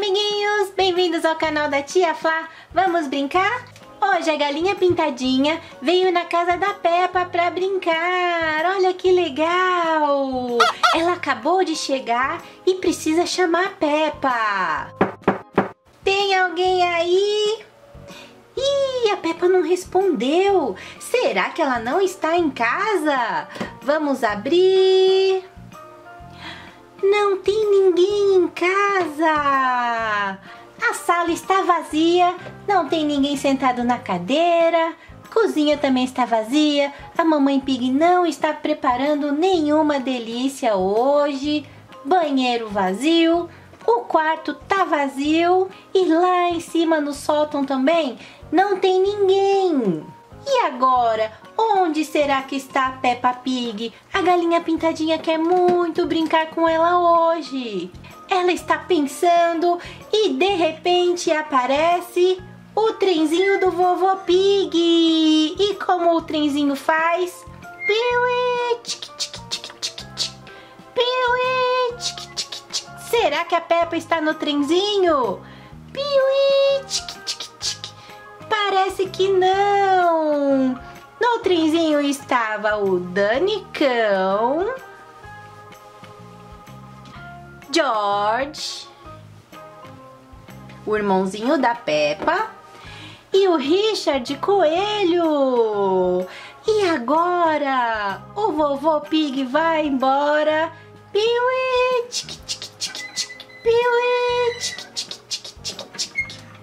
amiguinhos! Bem-vindos ao canal da Tia Flá. Vamos brincar? Hoje a galinha pintadinha veio na casa da Peppa pra brincar. Olha que legal! Ela acabou de chegar e precisa chamar a Peppa. Tem alguém aí? Ih, a Peppa não respondeu. Será que ela não está em casa? Vamos abrir. Não tem ninguém em casa. A sala está vazia, não tem ninguém sentado na cadeira. A cozinha também está vazia. A mamãe Pig não está preparando nenhuma delícia hoje. Banheiro vazio. O quarto tá vazio. E lá em cima no sótão também não tem ninguém. E agora, onde será que está a Peppa Pig? A galinha pintadinha quer muito brincar com ela hoje. Ela está pensando e de repente aparece o trenzinho do Vovô Pig. E como o trenzinho faz? Piuí, tic, tic, tic, tic, tic. Piuí, tic, tic, tic. Será que a Peppa está no trenzinho? Piuí, tic, tic, tic. Parece que não. No trenzinho estava o Danicão, George, o irmãozinho da Peppa, e o Richard Coelho. E agora o Vovô Pig vai embora. Piuí, tic, tic, tic, tic. Piuí, tic, tic, tic, tic, tic.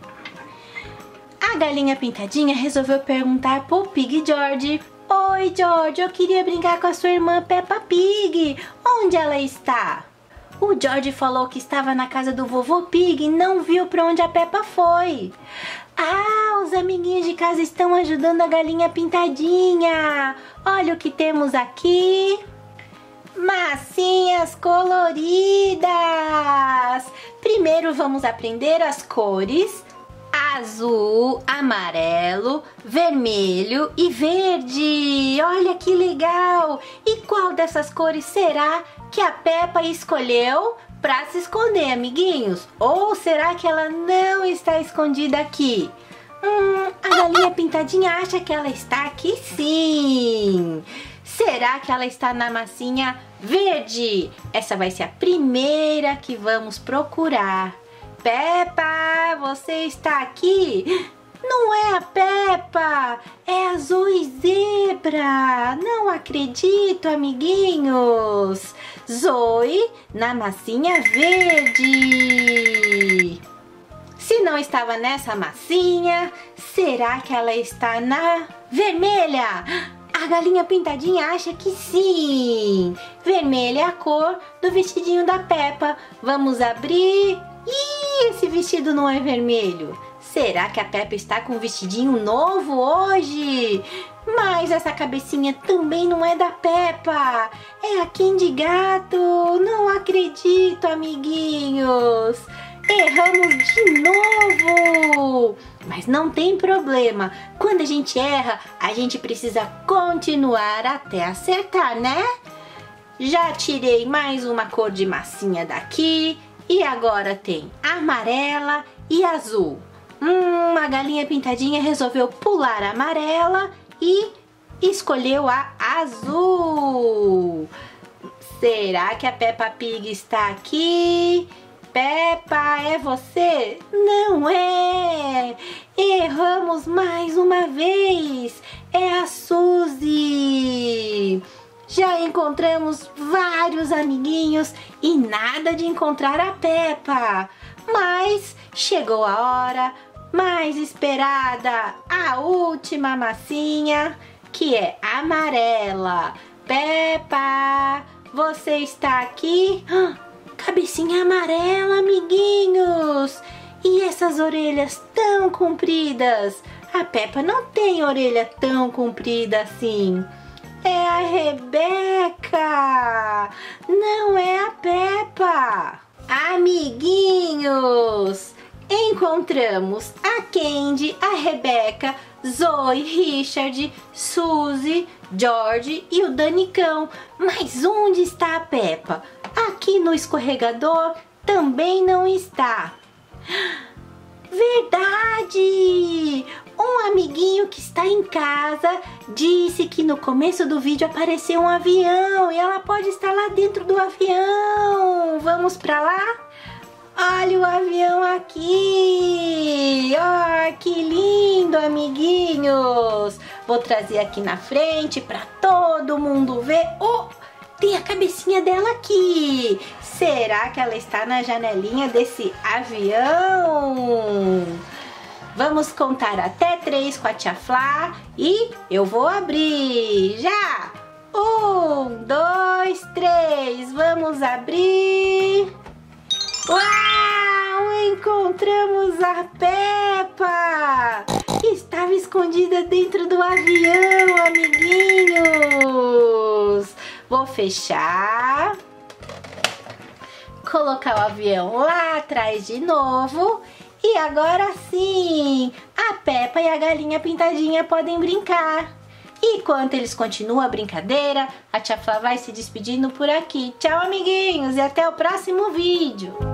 A galinha pintadinha resolveu perguntar pro Pig George: Oi, George, eu queria brincar com a sua irmã Peppa Pig. Onde ela está? O George falou que estava na casa do Vovô Pig e não viu para onde a Peppa foi. Ah, os amiguinhos de casa estão ajudando a galinha pintadinha. Olha o que temos aqui. Massinhas coloridas. Primeiro vamos aprender as cores: azul, amarelo, vermelho e verde. Olha que legal! E qual dessas cores será que a Peppa escolheu para se esconder, amiguinhos? Ou será que ela não está escondida aqui? A galinha pintadinha acha que ela está aqui sim. Será que ela está na massinha verde? Essa vai ser a primeira que vamos procurar. Peppa, você está aqui? Não é a Peppa, é a Zoe Zebra. Não acredito, amiguinhos. Zoe na massinha verde. Se não estava nessa massinha, será que ela está na vermelha? A galinha pintadinha acha que sim. Vermelha é a cor do vestidinho da Peppa. Vamos abrir. Ih, esse vestido não é vermelho. Será que a Peppa está com um vestidinho novo hoje? Mas essa cabecinha também não é da Peppa. É a Candy Gato. Não acredito, amiguinhos. Erramos de novo. Mas não tem problema. Quando a gente erra, a gente precisa continuar até acertar, né? Já tirei mais uma cor de massinha daqui. E agora tem amarela e azul. A galinha pintadinha resolveu pular a amarela e escolheu a azul. Será que a Peppa Pig está aqui? Peppa, é você? Não é! Erramos mais uma vez! É a Suzy! Já encontramos vários amiguinhos e nada de encontrar a Peppa. Mas chegou a hora mais esperada, a última massinha, que é amarela. Peppa, você está aqui? Cabecinha amarela, amiguinhos! E essas orelhas tão compridas? A Peppa não tem orelha tão comprida assim. É a Rebeca! Não é a Peppa! Amiguinhos! Encontramos a Candy, a Rebeca, Zoe, Richard, Suzy, George e o Danicão. Mas onde está a Peppa? Aqui no escorregador também não está. Verdade! Um amiguinho que está em casa disse que no começo do vídeo apareceu um avião e ela pode estar lá dentro do avião. Vamos pra lá? Olha o avião aqui! Oh, que lindo, amiguinhos! Vou trazer aqui na frente para todo mundo ver. Oh, tem a cabecinha dela aqui! Será que ela está na janelinha desse avião? Vamos contar até 3 com a tia Flá e eu vou abrir. Já! 1, 2, 3. Vamos abrir. Uau! Encontramos a Peppa! Estava escondida dentro do avião, amiguinhos! Vou fechar. Colocar o avião lá atrás de novo. E agora sim, a Peppa e a galinha pintadinha podem brincar. E enquanto eles continuam a brincadeira, a tia Flá vai se despedindo por aqui. Tchau, amiguinhos, e até o próximo vídeo.